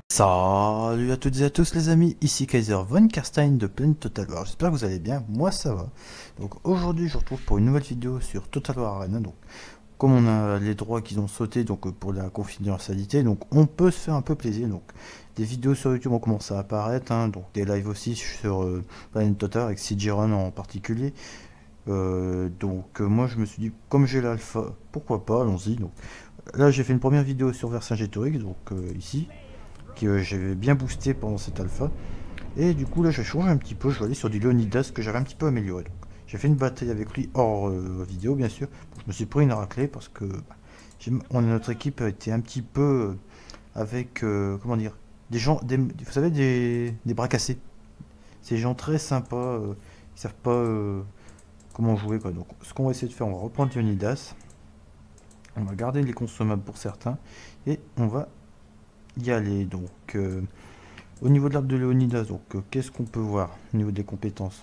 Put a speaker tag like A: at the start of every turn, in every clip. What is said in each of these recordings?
A: Salut à toutes et à tous les amis, ici Kaiser von Karstein de Planet Total War. J'espère que vous allez bien, moi ça va. Donc aujourd'hui je vous retrouve pour une nouvelle vidéo sur Total War Arena. Donc comme on a les droits qu'ils ont sauté pour la confidentialité, donc on peut se faire un peu plaisir. Donc des vidéos sur YouTube ont commencé à apparaître, hein, donc des lives aussi sur Planet Total avec CG-Run en particulier. Moi je me suis dit comme j'ai l'alpha, pourquoi pas, allons-y. Donc là j'ai fait une première vidéo sur Vercingétorix, ici que j'avais bien boosté pendant cette alpha. Et du coup là j'ai changé un petit peu, je vais aller sur du Leonidas que j'avais un petit peu amélioré. Donc j'ai fait une bataille avec lui hors vidéo bien sûr. Je me suis pris une raclée parce que notre équipe a été un petit peu avec comment dire, des gens, vous savez, des bras cassés. Ces gens très sympas, qui savent pas comment jouer quoi. Donc ce qu'on va essayer de faire, on va reprendre Leonidas, on va garder les consommables pour certains et on va y aller. Au niveau de l'arbre de Léonidas, qu'est-ce qu'on peut voir au niveau des compétences?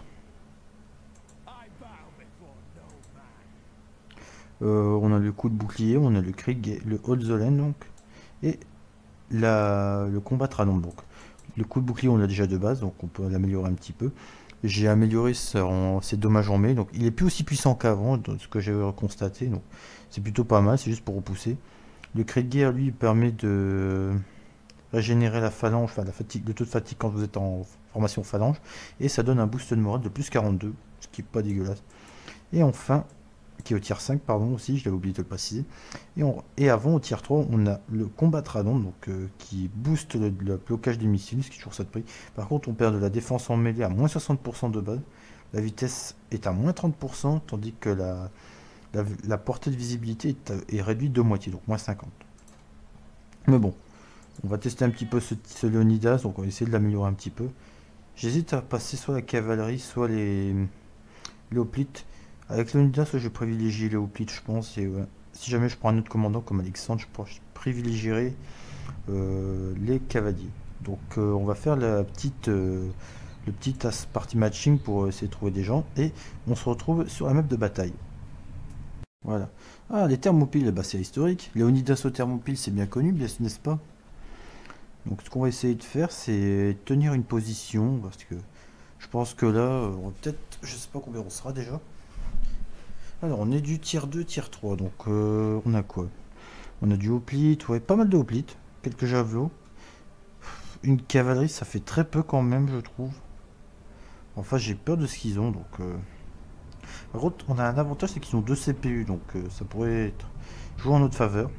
A: On a le coup de bouclier, on a le Krieg, le Holzolen et le combat Tranon. Donc, le coup de bouclier, on l'a déjà de base, donc on peut l'améliorer un petit peu. J'ai amélioré ses dommages en mêlée, donc il est plus aussi puissant qu'avant, ce que j'ai constaté. Donc, c'est plutôt pas mal, c'est juste pour repousser. Le Krieg, lui, il permet de régénérer la phalange, enfin la fatigue, le taux de fatigue quand vous êtes en formation phalange, et ça donne un boost de morale de plus 42, ce qui est pas dégueulasse. Et enfin, qui est au tier 5, pardon aussi, je l'avais oublié de le préciser. Et avant, au tier 3, on a le combat Radon, qui booste le blocage des missiles, ce qui est toujours ça de prix. Par contre, on perd de la défense en mêlée à moins 60% de base. La vitesse est à moins 30%, tandis que la portée de visibilité est réduite de moitié, donc moins 50. Mais bon, on va tester un petit peu ce Leonidas, donc on va essayer de l'améliorer un petit peu. J'hésite à passer soit la cavalerie, soit les hoplites. Avec Leonidas, je privilégie les hoplites, je pense. Et si jamais je prends un autre commandant comme Alexandre, je privilégierai les cavaliers. On va faire le petit party matching pour essayer de trouver des gens. Et on se retrouve sur la map de bataille. Voilà. Ah, les thermopiles, bah, c'est historique. Léonidas aux thermopiles, c'est bien connu, n'est-ce pas? Donc ce qu'on va essayer de faire, c'est tenir une position, parce que je pense que là, on va peut-être, je sais pas combien on sera déjà. Alors on est du tier 2, tier 3, on a quoi? On a du hoplite, ouais, pas mal de hoplites, quelques javelots. Une cavalerie, ça fait très peu quand même, je trouve. Enfin, j'ai peur de ce qu'ils ont, Par contre, on a un avantage, c'est qu'ils ont 2 CPU, ça pourrait être joué en notre faveur.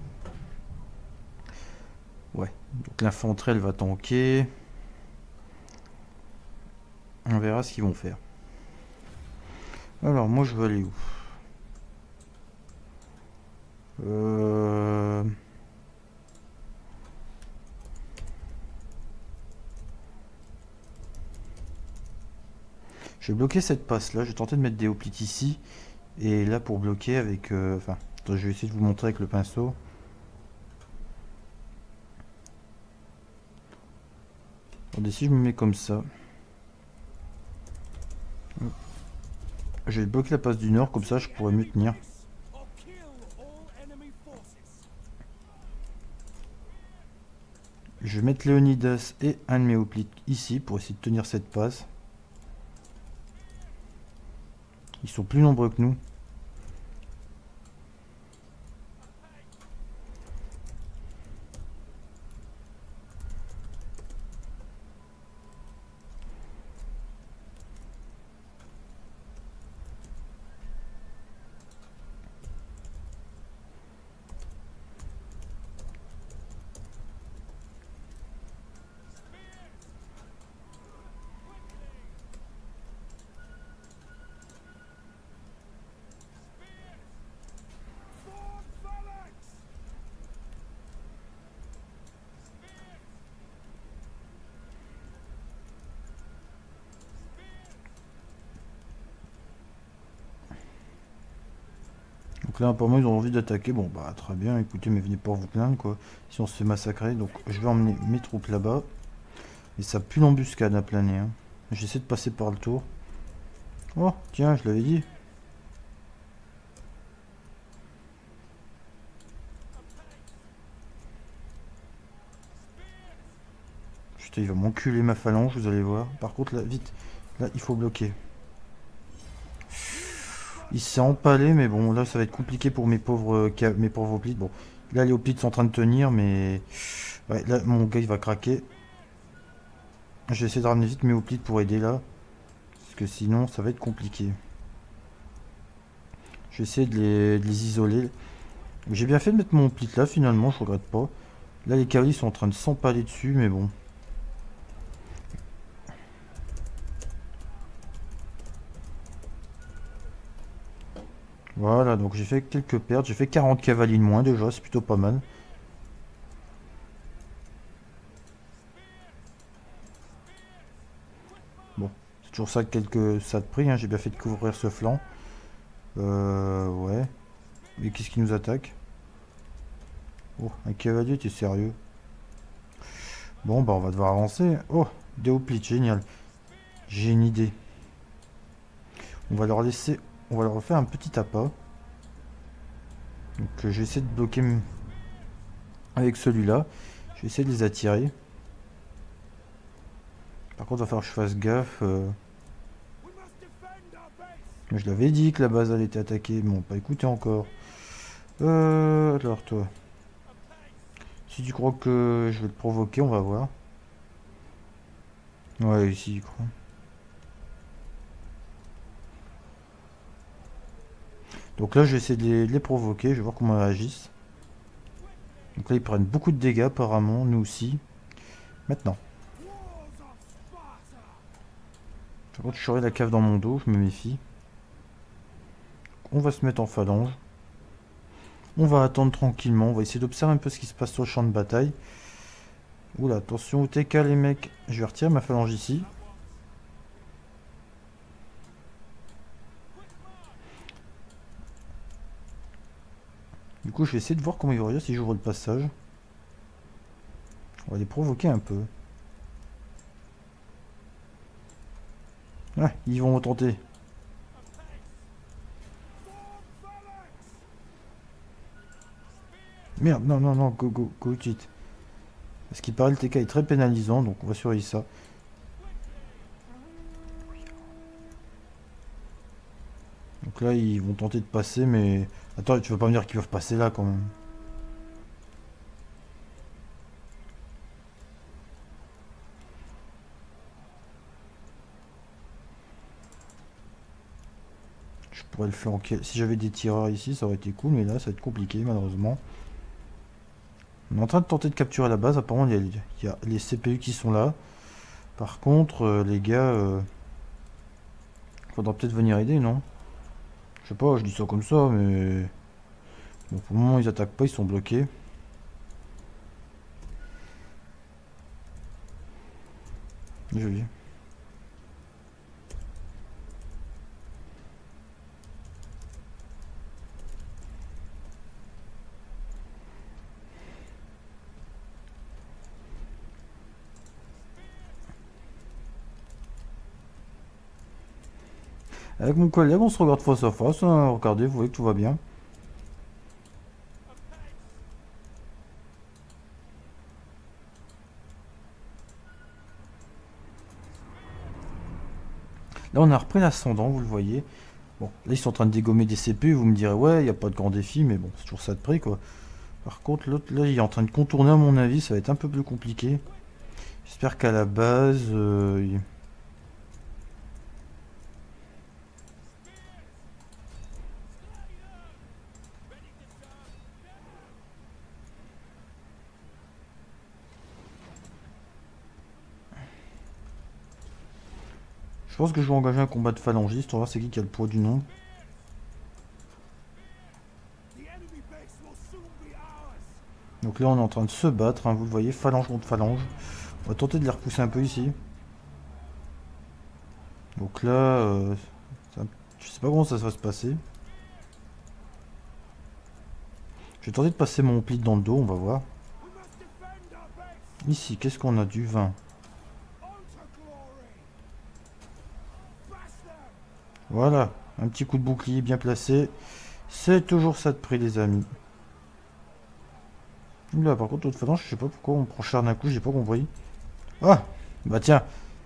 A: Ouais, donc l'infanterie, elle va tanker. On verra ce qu'ils vont faire. Alors, moi, je veux aller où? Euh... Je vais bloquer cette passe là, je vais tenter de mettre des hoplites ici. Et là pour bloquer avec... enfin, attends, je vais essayer de vous montrer avec le pinceau. Attendez, si je me mets comme ça. Je vais bloquer la passe du nord, comme ça je pourrais mieux tenir. Je vais mettre Léonidas et un de mes hoplites ici pour essayer de tenir cette passe. Ils sont plus nombreux que nous. Donc là apparemment ils ont envie d'attaquer. Bon bah très bien, écoutez, mais venez pas vous plaindre quoi. Si on se fait massacrer, donc je vais emmener mes troupes là-bas. Et ça pue l'embuscade à planer. Hein. J'essaie de passer par le tour. Oh, tiens, je l'avais dit. Putain, il va m'enculer ma phalange, vous allez voir. Par contre, là, vite. Là, il faut bloquer. Il s'est empalé, mais bon, là, ça va être compliqué pour mes pauvres hoplites. Bon, là, les hoplites sont en train de tenir, mais... Ouais, là, mon gars, il va craquer. Je vais essayer de ramener vite mes hoplites pour aider, là. Parce que sinon, ça va être compliqué. Je vais essayer de les isoler. J'ai bien fait de mettre mon hoplite là, finalement, je regrette pas. Là, les cavaliers sont en train de s'empaler dessus, mais bon. Voilà, donc j'ai fait quelques pertes. J'ai fait 40 cavaliers de moins déjà, c'est plutôt pas mal. Bon, c'est toujours ça ça de prix, hein. J'ai bien fait de couvrir ce flanc. Ouais. Mais qu'est-ce qui nous attaque? Oh, un cavalier, t'es sérieux? Bon, bah on va devoir avancer. Oh, des hoplites, génial. J'ai une idée. On va leur laisser... On va leur faire un petit appât. Donc je vais essayer de bloquer avec celui-là. Je vais essayer de les attirer. Par contre, il va falloir que je fasse gaffe. Je l'avais dit que la base allait être attaquée. Bon, pas écouté encore. Alors toi. Si tu crois que je vais le provoquer, on va voir. Ouais, ici, il croit. Donc là, je vais essayer de les provoquer. Je vais voir comment ils réagissent. Donc là, ils prennent beaucoup de dégâts, apparemment. Nous aussi. Maintenant. Par contre, je serai la cave dans mon dos. Je me méfie. On va se mettre en phalange. On va attendre tranquillement. On va essayer d'observer un peu ce qui se passe sur le champ de bataille. Oula, attention au TK, les mecs. Je vais retirer ma phalange ici. Du coup, je vais essayer de voir comment ils vont réagir si j'ouvre le passage. On va les provoquer un peu. Ouais, ils vont tenter. Merde, non, non, non, go vite. Parce qu'il paraît le TK est très pénalisant, donc on va surveiller ça. Donc là, ils vont tenter de passer, mais... Attends, tu veux pas me dire qu'ils peuvent passer là, quand même. Je pourrais le flanquer. Si j'avais des tireurs ici, ça aurait été cool, mais là, ça va être compliqué, malheureusement. On est en train de tenter de capturer la base. Apparemment, il y a les CPU qui sont là. Par contre, les gars... faudra peut-être venir aider, non? Je sais pas, je dis ça comme ça, mais... Bon, pour le moment, ils attaquent pas, ils sont bloqués. Joli. Avec mon collègue, on se regarde face à face, hein. Regardez, vous voyez que tout va bien. Là, on a repris l'ascendant, vous le voyez. Bon, là, ils sont en train de dégommer des CPU. Vous me direz, ouais, il n'y a pas de grand défi, mais bon, c'est toujours ça de prix, quoi. Par contre, l'autre, là, il est en train de contourner, à mon avis. Ça va être un peu plus compliqué. J'espère qu'à la base... Je pense que je vais engager un combat de phalangiste. On va voir c'est qui a le poids du nombre. Donc là, on est en train de se battre, hein, vous le voyez, phalange contre phalange. On va tenter de les repousser un peu ici. Donc là, je sais pas comment ça va se passer. Je vais tenter de passer mon pli dans le dos, on va voir. Ici, qu'est-ce qu'on a? Du vin. Voilà, un petit coup de bouclier bien placé. C'est toujours ça de prix, les amis. Là, par contre, l'autre phalange, je sais pas pourquoi on prend cher d'un coup, j'ai pas compris. Ah, bah tiens.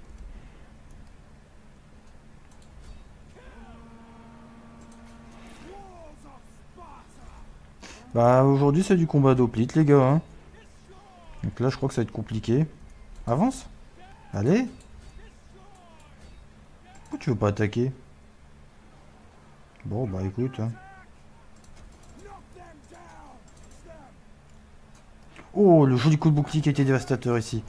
A: Bah aujourd'hui c'est du combat d'hoplite les gars. Hein. Donc là je crois que ça va être compliqué. Avance. Allez. Pourquoi tu veux pas attaquer? Bon bah écoute. Hein. Oh, le joli coup de bouclier qui a été dévastateur ici.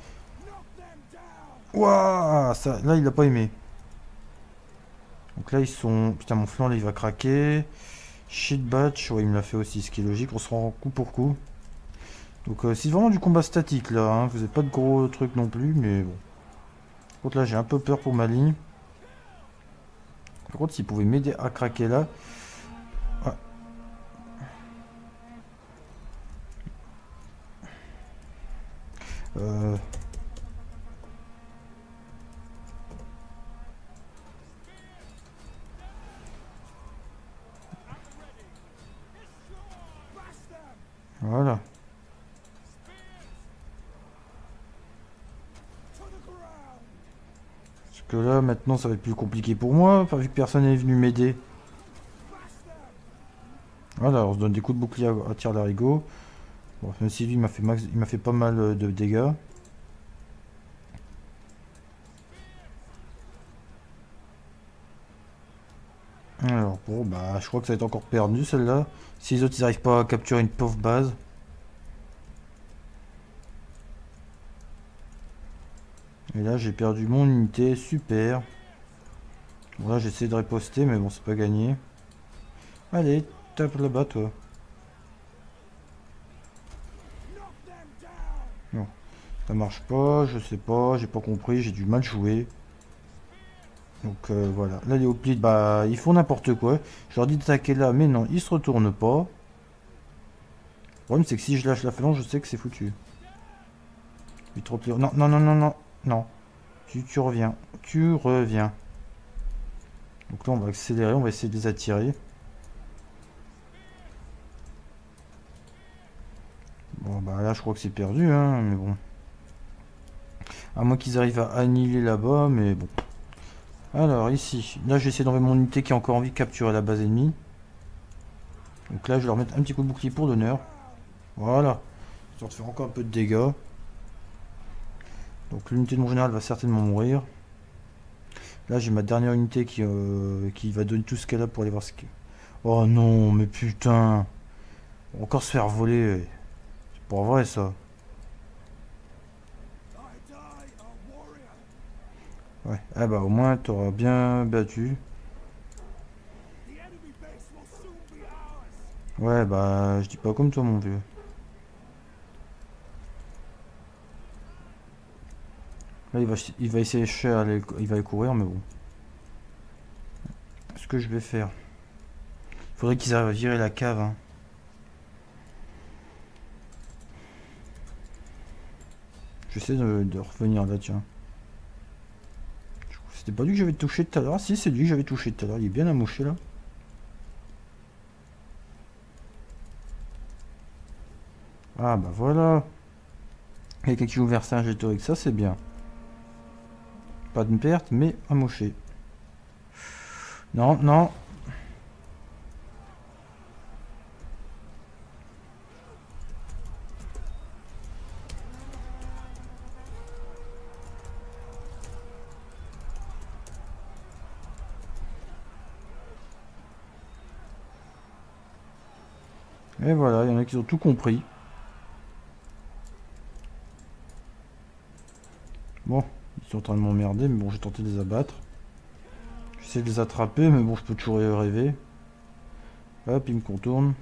A: Ouah, ça, là il a pas aimé. Donc là ils sont... Putain mon flanc là il va craquer. Shit batch, ouais il me l'a fait aussi, ce qui est logique, on se rend coup pour coup. Donc c'est vraiment du combat statique là, hein. Vous n'avez pas de gros trucs non plus, mais bon. Par contre là j'ai un peu peur pour ma ligne. Par contre s'il pouvait m'aider à craquer là. Ouais. Euh... Voilà. Parce que là maintenant ça va être plus compliqué pour moi, vu que personne n'est venu m'aider. Voilà, on se donne des coups de bouclier à tir d'arigot. Bon, même si lui il m'a fait pas mal de dégâts. Alors bon bah je crois que ça va être encore perdu celle-là. Si les autres ils arrivent pas à capturer une pauvre base. Et là j'ai perdu mon unité, super. Bon là j'essaie de riposter mais bon c'est pas gagné. Allez, tape là-bas toi. Non, ça marche pas, je sais pas, j'ai pas compris, j'ai du mal jouer. Donc voilà, là les hoplites, bah ils font n'importe quoi. Je leur dis d'attaquer là, mais non, ils se retournent pas. Le problème c'est que si je lâche la phalange, je sais que c'est foutu. Trop plus... Non, non, non, non, non, non. Tu reviens, tu reviens. Donc là on va accélérer, on va essayer de les attirer. Bon bah là je crois que c'est perdu, hein, mais bon. À moins qu'ils arrivent à annihiler là-bas, mais bon. Alors ici, là j'essaie d'enlever mon unité qui a encore envie de capturer la base ennemie. Donc là je vais leur mettre un petit coup de bouclier pour l'honneur. Voilà. Ça va faire encore un peu de dégâts. Donc l'unité de mon général va certainement mourir. Là j'ai ma dernière unité qui va donner tout ce qu'elle a pour aller voir ce que... Oh non, mais putain. On va encore se faire voler. C'est pas vrai ça. Ouais, ah bah au moins t'auras bien battu. Ouais bah je dis pas comme toi mon vieux. Là il va essayer de aller, il va aller courir mais bon. Ce que je vais faire. Il faudrait qu'ils arrivent à virer la cave. Hein. J'essaie de revenir là tiens. C'était pas lui que j'avais touché tout à l'heure. Ah, si c'est lui que j'avais touché tout à l'heure. Il est bien amouché là. Ah bah voilà. Quelqu'un qui ouvert ça un gétorique, ça c'est bien. Pas de perte, mais amoché. Non, non. Et voilà, il y en a qui ont tout compris. Bon, ils sont en train de m'emmerder, mais bon, j'ai tenté de les abattre. J'essaie de les attraper, mais bon, je peux toujours y rêver. Hop, il me contourne.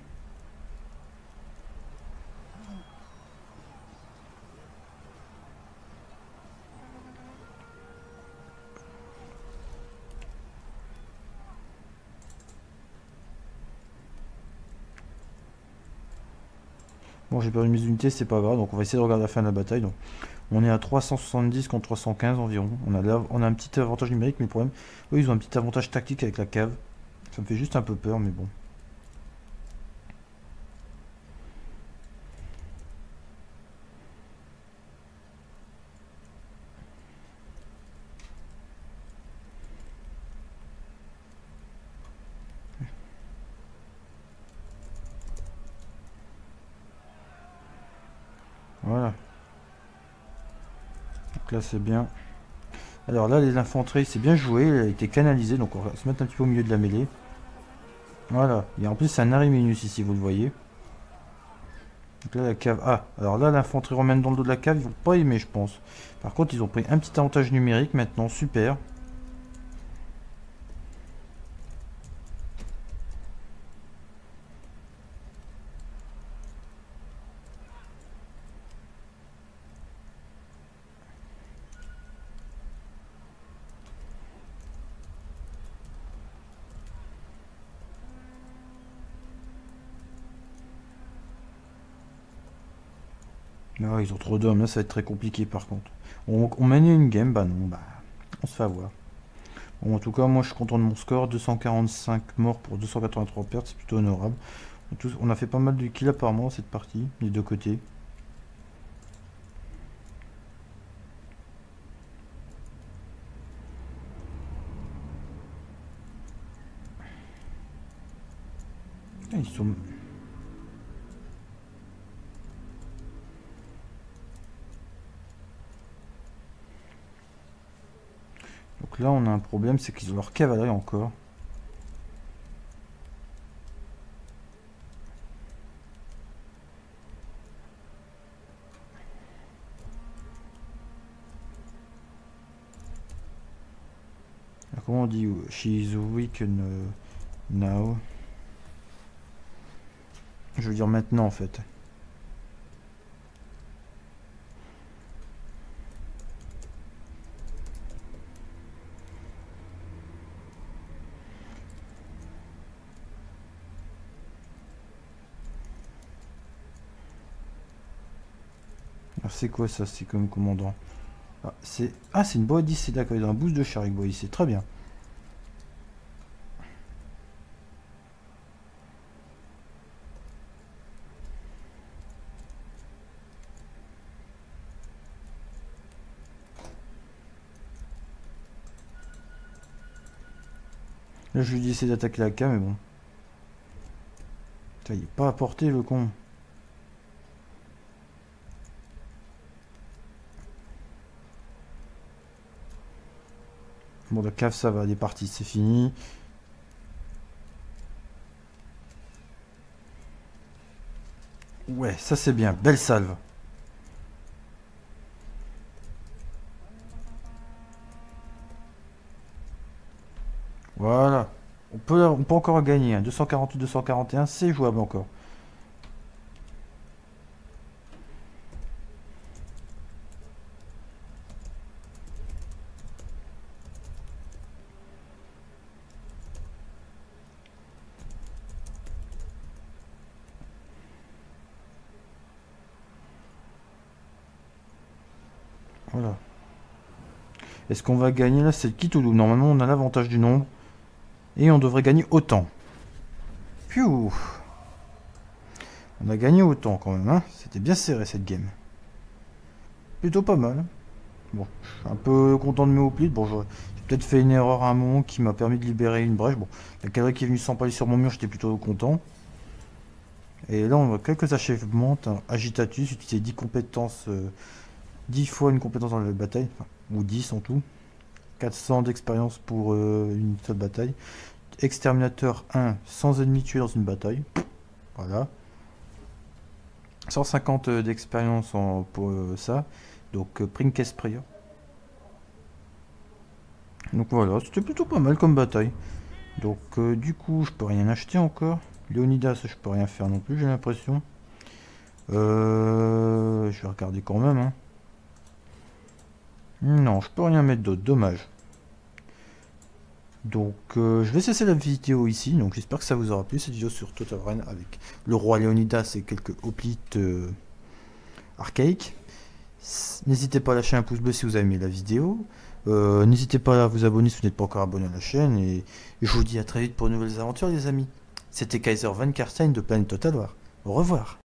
A: Bon, j'ai perdu mes unités, c'est pas grave, donc on va essayer de regarder la fin de la bataille. Donc, on est à 370 contre 315 environ. On a un petit avantage numérique, mais le problème, eux, ils ont un petit avantage tactique avec la cave. Ça me fait juste un peu peur, mais bon. Donc là c'est bien. Alors là l'infanterie c'est bien joué, elle a été canalisée, donc on va se mettre un petit peu au milieu de la mêlée. Voilà, et en plus c'est un Ariminus ici, vous le voyez. Donc là la cave, ah, alors là l'infanterie romaine dans le dos de la cave, ils vont pas aimer je pense. Par contre ils ont pris un petit avantage numérique maintenant, super. Ah, ils ont trop d'hommes, là ça va être très compliqué par contre. On mène une game, bah non, bah on se fait avoir. Bon, en tout cas, moi je suis content de mon score, 245 morts pour 283 pertes, c'est plutôt honorable. On a fait pas mal de kills apparemment cette partie, des deux côtés. Ah, ils sont... Donc là on a un problème, c'est qu'ils ont leur cavalerie encore. Alors, comment on dit she is weak now. Je veux dire maintenant en fait. Alors c'est quoi ça, c'est comme commandant? Ah, c'est une Bois Odyssée, d'accord, il a un boost de char avec Bois Odyssée, très bien. Là je lui dis essayer d'attaquer la cam, mais bon. Putain, il est pas à portée le con. Bon, la cave ça va, des parties, c'est fini. Ouais, ça c'est bien, belle salve. Voilà. On peut encore gagner. Hein. 248, 241, c'est jouable encore. Voilà. Est-ce qu'on va gagner là? C'est le kit ou double. Normalement, on a l'avantage du nombre. Et on devrait gagner autant. Piou. On a gagné autant quand même. Hein. C'était bien serré cette game. Plutôt pas mal. Bon, je suis un peu content de mes hauts-plis. Bon, j'ai peut-être fait une erreur à un moment qui m'a permis de libérer une brèche. Bon, la cavalerie qui est venue s'empaler sur mon mur, j'étais plutôt content. Et là, on voit quelques achèvements. Agitatus, utiliser 10 compétences, 10 fois une compétence dans la bataille, enfin, ou 10 en tout. 400 d'expérience pour une seule bataille. Exterminateur 1, sans ennemi tué dans une bataille. Voilà. 150 d'expérience pour ça. Donc Princess Prayer. Donc voilà, c'était plutôt pas mal comme bataille. Donc du coup, je peux rien acheter encore. Léonidas, je peux rien faire non plus, j'ai l'impression. Je vais regarder quand même. Hein. Non, je peux rien mettre d'autre, dommage. Donc je vais cesser la vidéo ici, donc j'espère que ça vous aura plu cette vidéo sur Total War avec le roi Léonidas et quelques hoplites archaïques. N'hésitez pas à lâcher un pouce bleu si vous avez aimé la vidéo. N'hésitez pas à vous abonner si vous n'êtes pas encore abonné à la chaîne. Et je vous dis à très vite pour de nouvelles aventures les amis. C'était Kaiser Van Karstein de Planète Total War. Au revoir.